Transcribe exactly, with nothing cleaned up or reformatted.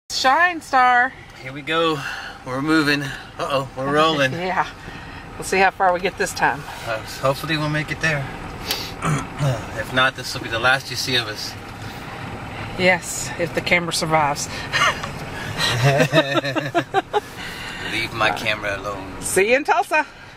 Shine Star. Here we go. We're moving. Uh-oh, we're rolling. Yeah. We'll see how far we get this time. Uh, hopefully we'll make it there. If not, this will be the last you see of us. Yes, if the camera survives. Leave my camera alone. See you in Tulsa.